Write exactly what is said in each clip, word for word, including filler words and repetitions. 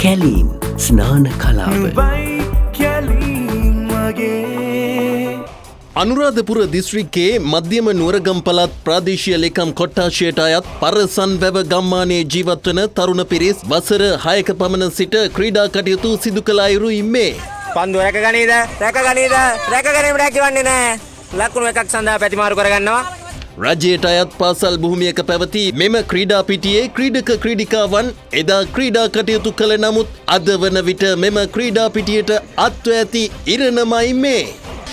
කැලීම් ස්නාන කලාව අනුරාධපුර දිස්ත්‍රික්කයේ මධ්‍යම නුවරගම් පළාත් ප්‍රාදේශීය ලේකම් කොට්ටාශයට අයත් පරසන් වැව ගම්මානයේ ජීවත් වන තරුණ පිරිස් වසර හයක පමණ සිට ක්‍රීඩා කටයුතු සිදු කළ අයුරුයි මේ. පන්දු රැක ගනීද? රැක ගනීද? රැක ගැනීමට හැකිවන්නේ නැහැ. ලකුණු එකක් සඳහා පැතිමාරු කරගන්නවා. රජයට අයත් පාසල් භූමියක පැවති මෙම ක්‍රීඩා පිටියේ ක්‍රීඩක ක්‍රීඩිකාවන් එදා ක්‍රීඩා කටයුතු කළ නමුත් අද වන විට මෙම ක්‍රීඩා පිටියට අත්ව ඇති ඉරණමයි මේ.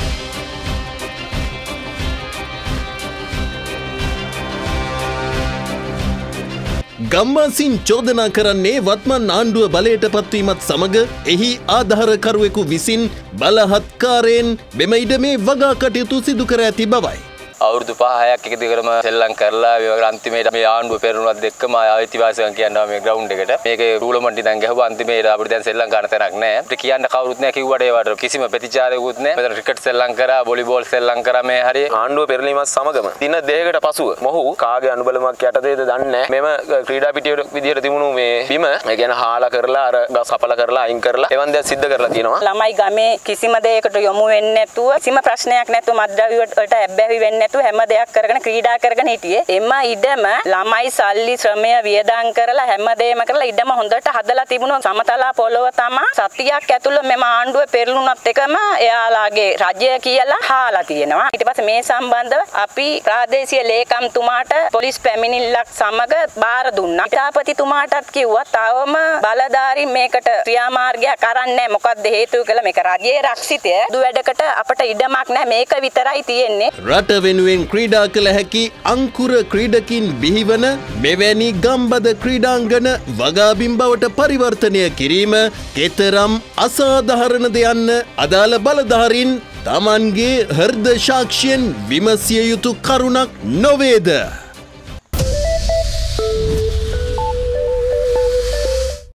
ගම්වාසීන් චෝදනා කරන්නේ වත්මන් ආණ්ඩුව බලයට පත්වීමත් සමග එහි ආධාරකරුවෙකු විසින් බලහත්කාරයෙන් මෙම ඉඩමේ වගා කටයුතු සිදු කර ඇති බවයි. අවුරුදු පහක් එක දිගටම සෙල්ලම් කරලා මේ අන්තිමේට මේ ආණ්ඩුව පෙරළුණත් එක්කම අයිතිවාසිකම් කියනවා මේ ග්‍රවුන්ඩ් එකට. මේකේ රූලමන්ටි දැන් ගැහුවා අන්තිමේට අපිට දැන් සෙල්ලම් කරන්න තැනක් නැහැ. අපිට කියන්න කවුරුත් නැහැ කිව්වට ඒවට කිසිම ප්‍රතිචාරයකුත් නැහැ. මෙතන ක්‍රිකට් සෙල්ලම් කරා, වොලිබෝල් සෙල්ලම් කරා මේ හරිය ආණ්ඩුව පෙරළීමත් සමගම දින දෙකකට පසුව මොහු කාගේ අනුබලමක් යටතේද දන්නේ නැහැ. මෙම ක්‍රීඩා පිටිය විදියට තිබුණු මේ බිම ඒ කියන්නේ හාලා කරලා අර ගස් කපලා කරලා අයින් කරලා එවන් දෙයක් සිද්ධ කරලා තියෙනවා. ළමයි ගමේ කිසිම දෙයකට යොමු වෙන්නේ නැතුව කිසිම ප්‍රශ්නයක් නැතුව මත්ද්‍රව්‍ය වලට ඇබ්බැහි වෙන්නේ නැතුව හැම දෙයක් කරගෙන ක්‍රීඩා කරගෙන හිටියේ. එම ඉඩම ළමයි සල්ලි ශ්‍රමය වියදම් කරලා හැමදේම කරලා ඉඩම හොඳට හදලා තිබුණා. සමතලා පොළොව තමයි සතියක් ඇතුළත මෙම ආණ්ඩුව පෙරළුණත් එකම එයාලාගේ රජය කියලා හාලා තියෙනවා. ඊට පස්සේ මේ සම්බන්ධව අපි ප්‍රාදේශීය ලේකම්තුමාට පොලිස් පැමිණිල්ලක් සමග බාර දුන්නා. ඉතාපතිතුමාටත් කිව්වා තවම බලධාරීන් මේකට ක්‍රියාමාර්ගයක් අරන් නැහැ. මොකක්ද හේතුව කියලා මේක රජයේ රක්ෂිතය. දු වැඩකට අපට ඉඩමක් නැහැ. මේක විතරයි තියෙන්නේ. රට වෙනුවෙන් ක්‍රීඩා කළ හැකි අංකුර ක්‍රීඩකින් බිහිවන මෙවැනි ගම්බද ක්‍රීඩාංගන වගාබිම් බවට පරිවර්තනය කිරීම කෙතරම් අසාධාරණද යන්න අදාළ බලධාරීන් තමන්ගේ හෘද සාක්ෂියෙන් විමසිය යුතු කරුණක් නොවේද?